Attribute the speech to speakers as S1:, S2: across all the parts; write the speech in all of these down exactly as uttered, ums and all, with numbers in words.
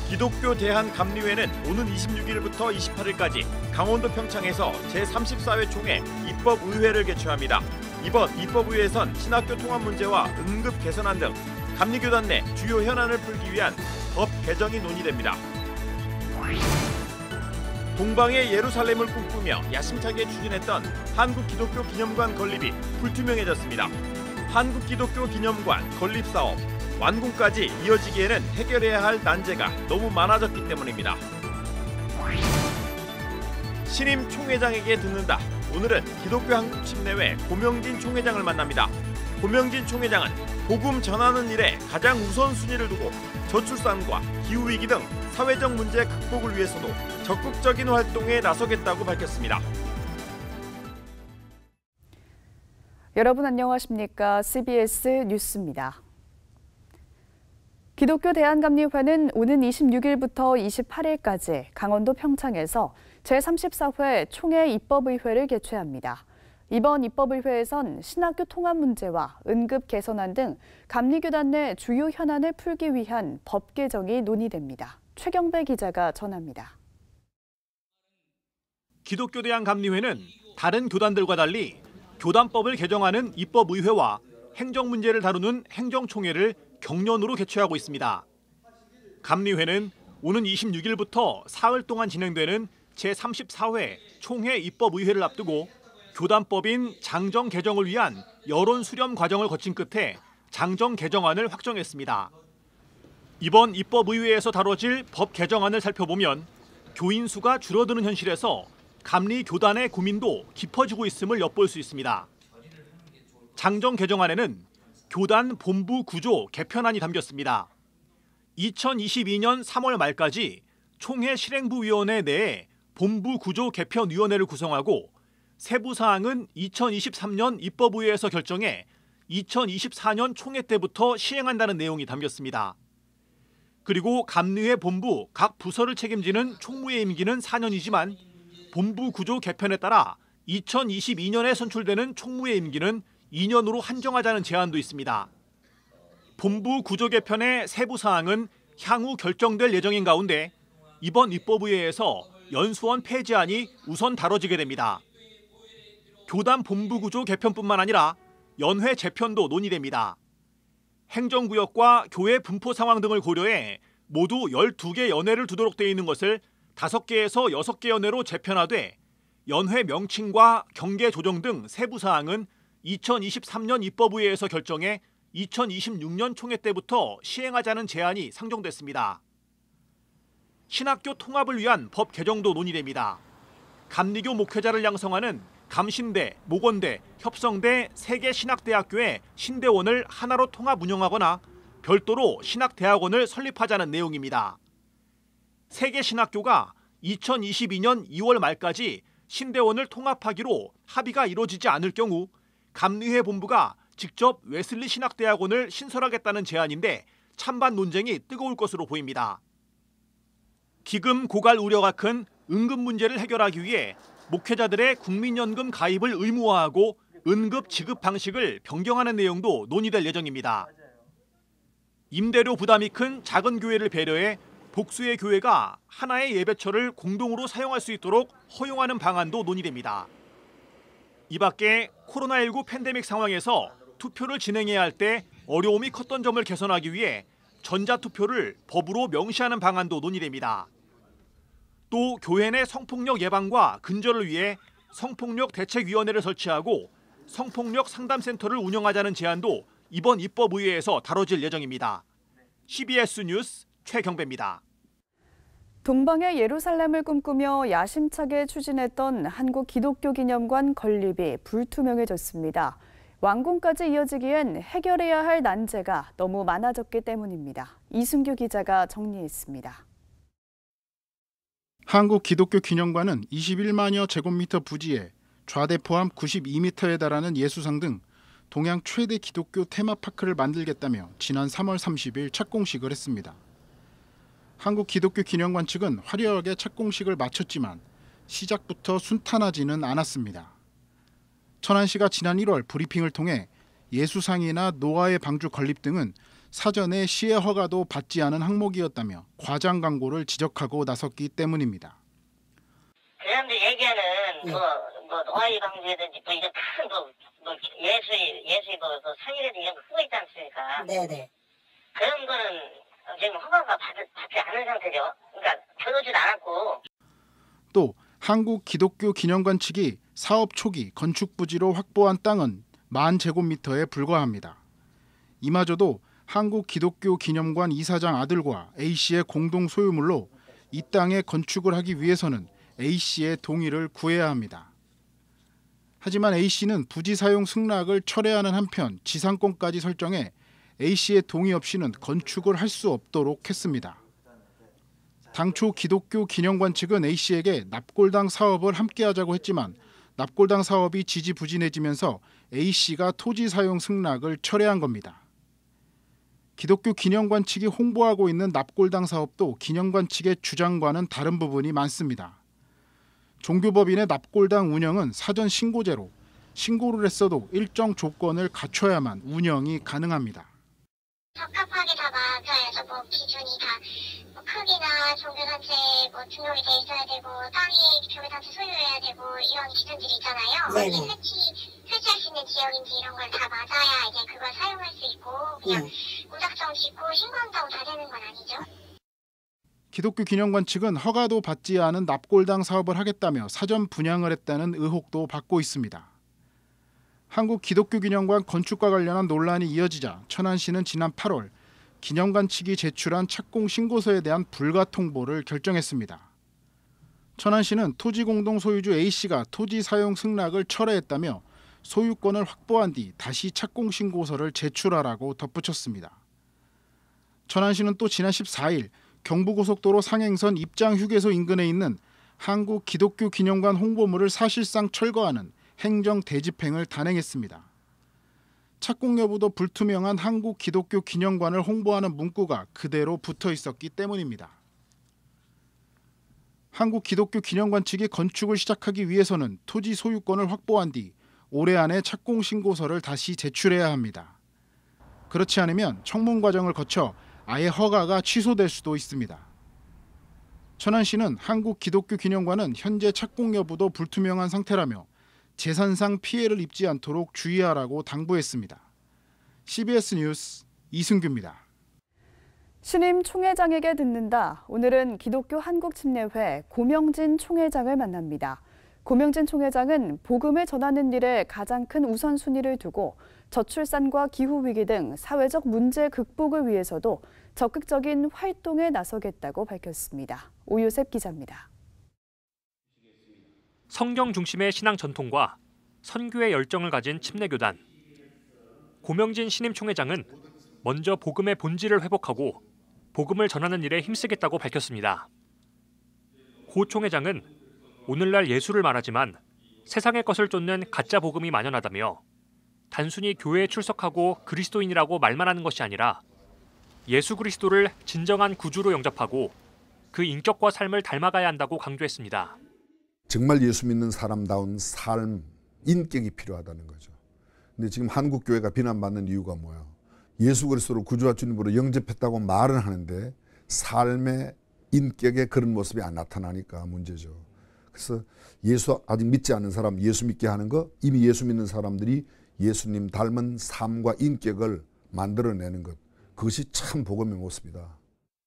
S1: 기독교 대한감리회는 오는 이십육 일부터 이십팔 일까지 강원도 평창에서 제삼십사 회 총회 입법의회를 개최합니다. 이번 입법의회에선 신학교 통합 문제와 응급 개선안 등 감리교단 내 주요 현안을 풀기 위한 법 개정이 논의됩니다. 동방의 예루살렘을 꿈꾸며 야심차게 추진했던 한국기독교기념관 건립이 불투명해졌습니다. 한국기독교기념관 건립 사업 완공까지 이어지기에는 해결해야 할 난제가 너무 많아졌기 때문입니다. 신임 총회장에게 듣는다. 오늘은 기독교 한국침례회 고명진 총회장을 만납니다. 고명진 총회장은 복음 전하는 일에 가장 우선순위를 두고 저출산과 기후위기 등 사회적 문제 극복을 위해서도 적극적인 활동에 나서겠다고 밝혔습니다.
S2: 여러분 안녕하십니까? 씨비에스 뉴스입니다. 기독교 대한감리회는 오는 이십육 일부터 이십팔 일까지 강원도 평창에서 제삼십사 회 총회 입법의회를 개최합니다. 이번 입법의회에선 신학교 통합 문제와 응급 개선안 등 감리교단 내 주요 현안을 풀기 위한 법 개정이 논의됩니다. 최경배 기자가 전합니다.
S3: 기독교 대한감리회는 다른 교단들과 달리 교단법을 개정하는 입법의회와 행정 문제를 다루는 행정총회를 경련으로 개최하고 있습니다. 감리회는 오는 이십육 일부터 사흘 동안 진행되는 제삼십사 회 총회 입법의회를 앞두고 교단법인 장정 개정을 위한 여론 수렴 과정을 거친 끝에 장정 개정안을 확정했습니다. 이번 입법의회에서 다뤄질 법 개정안을 살펴보면 교인 수가 줄어드는 현실에서 감리 교단의 고민도 깊어지고 있음을 엿볼 수 있습니다. 장정 개정안에는 교단 본부 구조 개편안이 담겼습니다. 이천이십이 년 삼월 말까지 총회 실행부위원회 내에 본부 구조 개편위원회를 구성하고 세부 사항은 이천이십삼 년 입법의회에서 결정해 이천이십사 년 총회 때부터 시행한다는 내용이 담겼습니다. 그리고 감리회 본부 각 부서를 책임지는 총무의 임기는 사 년이지만 본부 구조 개편에 따라 이천이십이 년에 선출되는 총무의 임기는 이 년으로 한정하자는 제안도 있습니다. 본부 구조 개편의 세부 사항은 향후 결정될 예정인 가운데 이번 입법의회에서 연수원 폐지안이 우선 다뤄지게 됩니다. 교단 본부 구조 개편뿐만 아니라 연회 재편도 논의됩니다. 행정구역과 교회 분포 상황 등을 고려해 모두 열두 개 연회를 두도록 되어 있는 것을 다섯 개에서 여섯 개 연회로 재편하되 연회 명칭과 경계 조정 등 세부 사항은 이천이십삼 년 입법의회에서 결정해 이천이십육 년 총회 때부터 시행하자는 제안이 상정됐습니다. 신학교 통합을 위한 법 개정도 논의됩니다. 감리교 목회자를 양성하는 감신대, 목원대, 협성대 세 개 신학대학교의 신대원을 하나로 통합 운영하거나 별도로 신학대학원을 설립하자는 내용입니다. 세 개 신학교가 이천이십이 년 이월 말까지 신대원을 통합하기로 합의가 이루어지지 않을 경우 감리회 본부가 직접 웨슬리 신학대학원을 신설하겠다는 제안인데 찬반 논쟁이 뜨거울 것으로 보입니다. 기금 고갈 우려가 큰 응급 문제를 해결하기 위해 목회자들의 국민연금 가입을 의무화하고 응급 지급 방식을 변경하는 내용도 논의될 예정입니다. 임대료 부담이 큰 작은 교회를 배려해 복수의 교회가 하나의 예배처를 공동으로 사용할 수 있도록 허용하는 방안도 논의됩니다. 이 밖에 코로나십구 팬데믹 상황에서 투표를 진행해야 할 때 어려움이 컸던 점을 개선하기 위해 전자투표를 법으로 명시하는 방안도 논의됩니다. 또 교회 내 성폭력 예방과 근절을 위해 성폭력 대책위원회를 설치하고 성폭력 상담센터를 운영하자는 제안도 이번 입법의회에서 다뤄질 예정입니다. 씨비에스 뉴스 최경배입니다.
S2: 동방의 예루살렘을 꿈꾸며 야심차게 추진했던 한국기독교기념관 건립이 불투명해졌습니다. 완공까지 이어지기엔 해결해야 할 난제가 너무 많아졌기 때문입니다. 이순규 기자가 정리했습니다.
S4: 한국기독교기념관은 이십일만여 제곱미터 부지에 좌대 포함 구십이 미터에 달하는 예수상 등 동양 최대 기독교 테마파크를 만들겠다며 지난 삼월 삼십일 착공식을 했습니다. 한국기독교기념관 측은 화려하게 착공식을 마쳤지만 시작부터 순탄하지는 않았습니다. 천안시가 지난 일월 브리핑을 통해 예수상이나 노아의 방주 건립 등은 사전에 시의 허가도 받지 않은 항목이었다며 과장 광고를 지적하고 나섰기 때문입니다.
S5: 그 사람들 얘기하는
S6: 네.
S5: 뭐, 뭐 노화의 방지라든지 뭐 이런 큰뭐 뭐 예술 예술 뭐, 뭐 상이라든지 이런 거 쓰고 있지 않습니까?
S6: 네네.
S5: 그런 거는 지금 허가가 받, 받지 않은 상태죠. 그러니까 들어오지도 않았고.
S4: 또 한국기독교기념관 측이 사업 초기 건축 부지로 확보한 땅은 만 제곱미터에 불과합니다. 이마저도 한국기독교기념관 이사장 아들과 A씨의 공동 소유물로 이 땅에 건축을 하기 위해서는 A씨의 동의를 구해야 합니다. 하지만 A씨는 부지 사용 승낙을 철회하는 한편 지상권까지 설정해 A씨의 동의 없이는 건축을 할 수 없도록 했습니다. 당초 기독교기념관 측은 A씨에게 납골당 사업을 함께하자고 했지만 납골당 사업이 지지부진해지면서 A씨가 토지 사용 승낙을 철회한 겁니다. 기독교기념관 측이 홍보하고 있는 납골당 사업도 기념관 측의 주장과는 다른 부분이 많습니다. 종교법인의 납골당 운영은 사전 신고제로 신고를 했어도 일정 조건을 갖춰야만 운영이 가능합니다.
S7: 적합하게 다 맞아야죠. 뭐 기준이 다 뭐 크기나 종교단체 뭐 등록이 돼 있어야 되고 땅이 교회단체 소유해야 되고 이런 기준들이 있잖아요.
S6: 네네.
S7: 어디 설치 설치할 수 있는 지역인지 이런 걸 다 맞아야 이제 그걸 사용할 수 있고 그냥
S6: 네.
S7: 무작정 짓고 신고한다고 다 되는 건 아니죠.
S4: 기독교기념관 측은 허가도 받지 않은 납골당 사업을 하겠다며 사전 분양을 했다는 의혹도 받고 있습니다. 한국기독교기념관 건축과 관련한 논란이 이어지자 천안시는 지난 팔월 기념관 측이 제출한 착공 신고서에 대한 불가 통보를 결정했습니다. 천안시는 토지 공동 소유주 A씨가 토지 사용 승낙을 철회했다며 소유권을 확보한 뒤 다시 착공 신고서를 제출하라고 덧붙였습니다. 천안시는 또 지난 십사일 경부고속도로 상행선 입장휴게소 인근에 있는 한국기독교기념관 홍보물을 사실상 철거하는 행정 대집행을 단행했습니다. 착공 여부도 불투명한 한국기독교기념관을 홍보하는 문구가 그대로 붙어 있었기 때문입니다. 한국기독교기념관 측이 건축을 시작하기 위해서는 토지 소유권을 확보한 뒤 올해 안에 착공 신고서를 다시 제출해야 합니다. 그렇지 않으면 청문 과정을 거쳐 아예 허가가 취소될 수도 있습니다. 천안시는 한국기독교기념관은 현재 착공 여부도 불투명한 상태라며 재산상 피해를 입지 않도록 주의하라고 당부했습니다. 씨비에스 뉴스 이승규입니다.
S2: 신임 총회장에게 듣는다. 오늘은 기독교 한국침례회 고명진 총회장을 만납니다. 고명진 총회장은 복음을 전하는 일에 가장 큰 우선순위를 두고 저출산과 기후위기 등 사회적 문제 극복을 위해서도 적극적인 활동에 나서겠다고 밝혔습니다. 오유셉 기자입니다.
S8: 성경 중심의 신앙 전통과 선교의 열정을 가진 침례교단. 고명진 신임 총회장은 먼저 복음의 본질을 회복하고 복음을 전하는 일에 힘쓰겠다고 밝혔습니다. 고 총회장은 오늘날 예수를 말하지만 세상의 것을 쫓는 가짜 복음이 만연하다며 단순히 교회에 출석하고 그리스도인이라고 말만 하는 것이 아니라 예수 그리스도를 진정한 구주로 영접하고 그 인격과 삶을 닮아가야 한다고 강조했습니다.
S9: 정말 예수 믿는 사람다운 삶, 인격이 필요하다는 거죠. 근데 지금 한국 교회가 비난받는 이유가 뭐야? 예수 그리스도를 구주와 주님으로 영접했다고 말은 하는데 삶의 인격에 그런 모습이 안 나타나니까 문제죠. 그래서 예수 아직 믿지 않는 사람 예수 믿게 하는 거, 이미 예수 믿는 사람들이 예수님 닮은 삶과 인격을 만들어내는 것, 그것이 참 복음의 모습이다.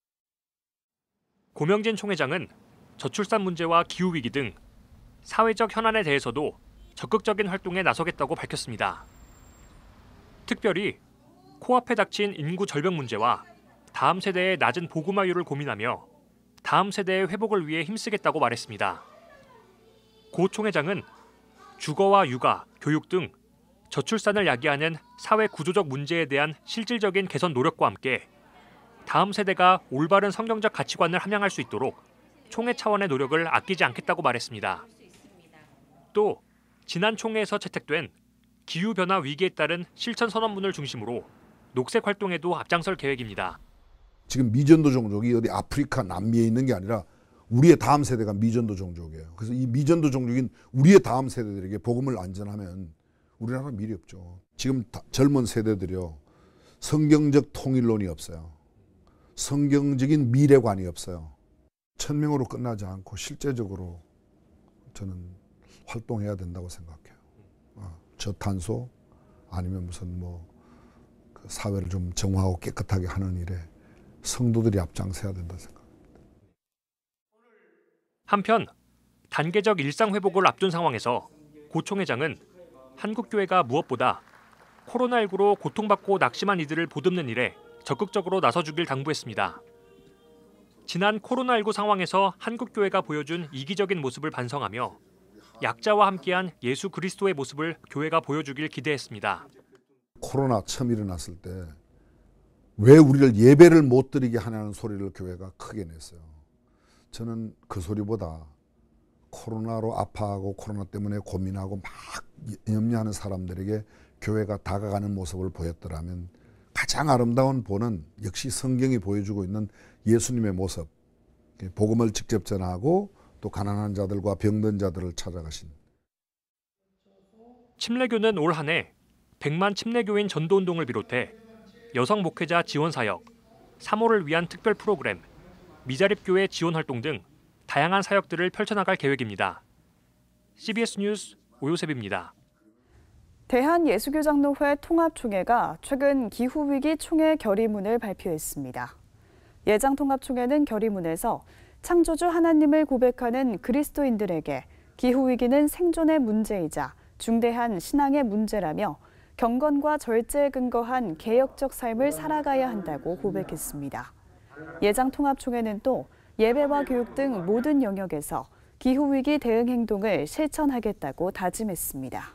S8: 고명진 총회장은 저출산 문제와 기후위기 등 사회적 현안에 대해서도 적극적인 활동에 나서겠다고 밝혔습니다. 특별히 코앞에 닥친 인구 절벽 문제와 다음 세대의 낮은 복음화율을 고민하며 다음 세대의 회복을 위해 힘쓰겠다고 말했습니다. 고 총회장은 주거와 육아, 교육 등 저출산을 야기하는 사회 구조적 문제에 대한 실질적인 개선 노력과 함께 다음 세대가 올바른 성경적 가치관을 함양할 수 있도록 총회 차원의 노력을 아끼지 않겠다고 말했습니다. 또 지난 총회에서 채택된 기후변화 위기에 따른 실천 선언문을 중심으로 녹색 활동에도 앞장설 계획입니다.
S9: 지금 미전도 종족이 어디 아프리카, 남미에 있는 게 아니라 우리의 다음 세대가 미전도 종족이에요. 그래서 이 미전도 종족인 우리의 다음 세대들에게 복음을 안전하면 우리나라 미래 없죠. 지금 젊은 세대들이요, 성경적 통일론이 없어요. 성경적인 미래관이 없어요. 천명으로 끝나지 않고 실제적으로 저는 활동해야 된다고 생각해요. 어, 저탄소 아니면 무슨 뭐 그 사회를 좀 정화하고 깨끗하게 하는 일에 성도들이 앞장서야 된다 생각합니다.
S8: 한편 단계적 일상 회복을 앞둔 상황에서 고 총회장은 한국교회가 무엇보다 코로나십구로 고통받고 낙심한 이들을 보듬는 일에 적극적으로 나서주길 당부했습니다. 지난 코로나십구 상황에서 한국교회가 보여준 이기적인 모습을 반성하며 약자와 함께한 예수 그리스도의 모습을 교회가 보여주길 기대했습니다.
S9: 코로나 처음 일어났을 때 왜 우리를 예배를 못 드리게 하냐는 소리를 교회가 크게 냈어요. 저는 그 소리보다 코로나로 아파하고 코로나 때문에 고민하고 막 염려하는 사람들에게 교회가 다가가는 모습을 보였더라면 가장 아름다운 본은 역시 성경이 보여주고 있는 예수님의 모습, 복음을 직접 전하고 또 가난한 자들과 병든 자들을 찾아가신.
S8: 침례교는 올 한 해 백만 침례교인 전도운동을 비롯해 여성 목회자 지원 사역, 사모를 위한 특별 프로그램, 미자립교회 지원 활동 등 다양한 사역들을 펼쳐나갈 계획입니다. 씨비에스 뉴스 오요셉입니다.
S2: 대한예수교장로회 통합총회가 최근 기후위기 총회 결의문을 발표했습니다. 예장통합총회는 결의문에서 창조주 하나님을 고백하는 그리스도인들에게 기후위기는 생존의 문제이자 중대한 신앙의 문제라며 경건과 절제에 근거한 개혁적 삶을 살아가야 한다고 고백했습니다. 예장통합총회는 또 예배와 교육 등 모든 영역에서 기후위기 대응 행동을 실천하겠다고 다짐했습니다.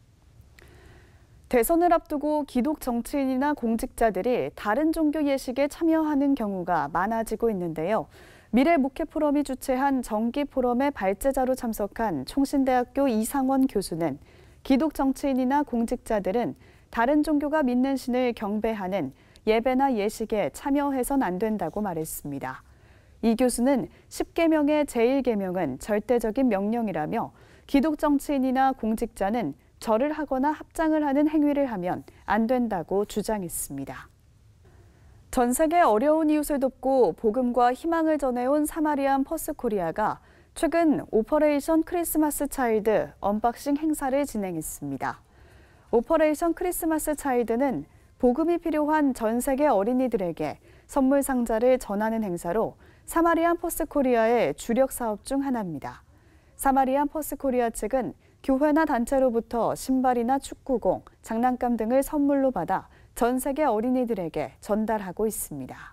S2: 대선을 앞두고 기독 정치인이나 공직자들이 다른 종교 예식에 참여하는 경우가 많아지고 있는데요. 미래목회포럼이 주최한 정기포럼의 발제자로 참석한 총신대학교 이상원 교수는 기독 정치인이나 공직자들은 다른 종교가 믿는 신을 경배하는 예배나 예식에 참여해선 안 된다고 말했습니다. 이 교수는 십 계명의 제일 계명은 절대적인 명령이라며 기독 정치인이나 공직자는 절을 하거나 합장을 하는 행위를 하면 안 된다고 주장했습니다. 전 세계 어려운 이웃을 돕고 복음과 희망을 전해온 사마리안 퍼스코리아가 최근 오퍼레이션 크리스마스 차일드 언박싱 행사를 진행했습니다. 오퍼레이션 크리스마스 차일드는 복음이 필요한 전 세계 어린이들에게 선물 상자를 전하는 행사로 사마리안 퍼스코리아의 주력 사업 중 하나입니다. 사마리안 퍼스코리아 측은 교회나 단체로부터 신발이나 축구공, 장난감 등을 선물로 받아 전 세계 어린이들에게 전달하고 있습니다.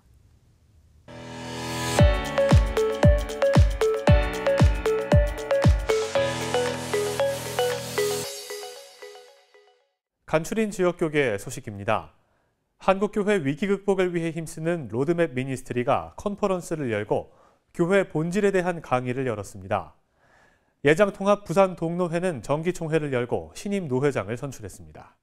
S6: 간추린 지역교계 소식입니다. 한국교회 위기 극복을 위해 힘쓰는 로드맵 미니스트리가 컨퍼런스를 열고 교회 본질에 대한 강의를 열었습니다. 예장통합 부산 동노회는 정기총회를 열고 신임 노회장을 선출했습니다.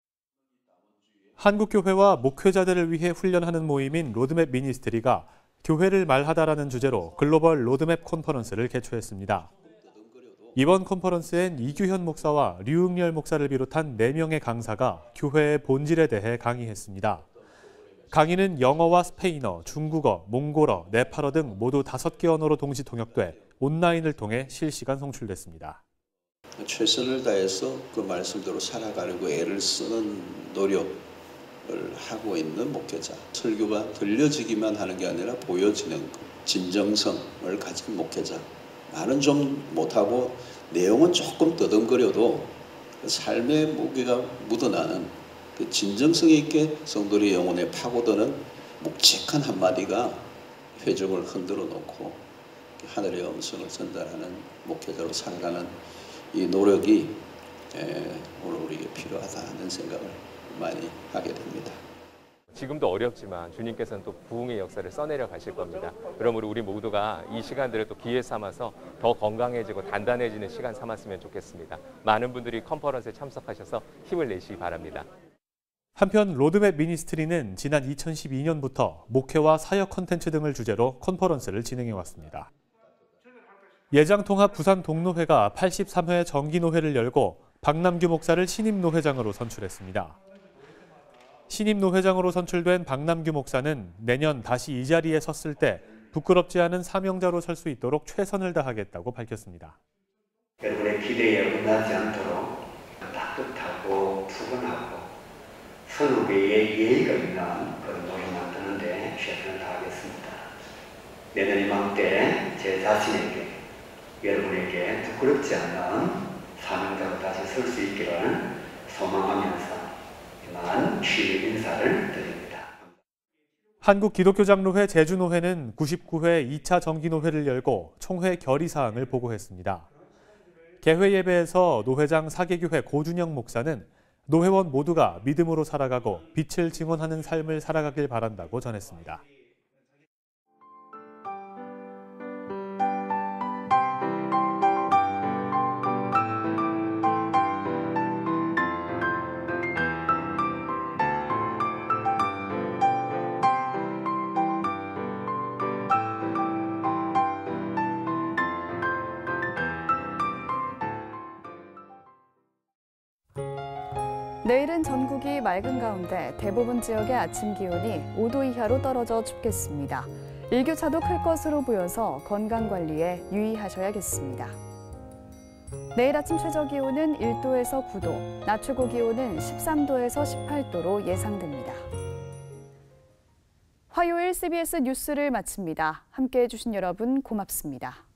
S6: 한국교회와 목회자들을 위해 훈련하는 모임인 로드맵 미니스트리가 교회를 말하다라는 주제로 글로벌 로드맵 컨퍼런스를 개최했습니다. 이번 컨퍼런스엔 이규현 목사와 류응열 목사를 비롯한 네 명의 강사가 교회의 본질에 대해 강의했습니다. 강의는 영어와 스페인어, 중국어, 몽골어, 네팔어 등 모두 다섯 개 언어로 동시 통역돼 온라인을 통해 실시간 송출됐습니다.
S10: 최선을 다해서 그 말씀대로 살아가려고 애를 쓰는 노력을 하고 있는 목회자. 설교가 들려지기만 하는 게 아니라 보여지는 것, 진정성을 가진 목회자. 말은 좀 못하고 내용은 조금 더듬거려도 삶의 무게가 묻어나는 그 진정성 있게 성도의 영혼에 파고드는 묵직한 한마디가 회중을 흔들어 놓고 하늘의 음성을 전달하는 목회자로 살아가는 이 노력이 오늘 우리에게 필요하다는 생각을 많이 하게 됩니다.
S11: 지금도 어렵지만 주님께서는 또 부흥의 역사를 써내려 가실 겁니다. 그러므로 우리 모두가 이 시간들을 또 기회 삼아서 더 건강해지고 단단해지는 시간 삼았으면 좋겠습니다. 많은 분들이 컨퍼런스에 참석하셔서 힘을 내시기 바랍니다.
S6: 한편 로드맵 미니스트리는 지난 이천십이 년부터 목회와 사역 콘텐츠 등을 주제로 컨퍼런스를 진행해왔습니다. 예장통합 부산 동노회가 팔십삼 회 정기노회를 열고 박남규 목사를 신임 노회장으로 선출했습니다. 신임 노회장으로 선출된 박남규 목사는 내년 다시 이 자리에 섰을 때 부끄럽지 않은 사명자로 설 수 있도록 최선을 다하겠다고 밝혔습니다.
S12: 여러분의 기대에 응하지 않도록 따뜻하고 푸근하고 선후배의 예의가 있는 그런 노래 만드는 데 최선을 다하겠습니다. 내년 이맘때 제 자신에게 여러분에게 부끄럽지 않는 사명자로 다시 설 수 있기를 소망하면서 이만 취임 인사를 드립니다.
S6: 한국기독교장로회 제주노회는 구십구 회 이 차 정기노회를 열고 총회 결의사항을 보고했습니다. 개회 예배에서 노회장 사계교회 고준영 목사는 노회원 모두가 믿음으로 살아가고 빛을 증언하는 삶을 살아가길 바란다고 전했습니다.
S2: 내일은 전국이 맑은 가운데 대부분 지역의 아침 기온이 오 도 이하로 떨어져 춥겠습니다. 일교차도 클 것으로 보여서 건강관리에 유의하셔야겠습니다. 내일 아침 최저 기온은 일 도에서 구 도, 낮 최고 기온은 십삼 도에서 십팔 도로 예상됩니다. 화요일 씨비에스 뉴스를 마칩니다. 함께해 주신 여러분 고맙습니다.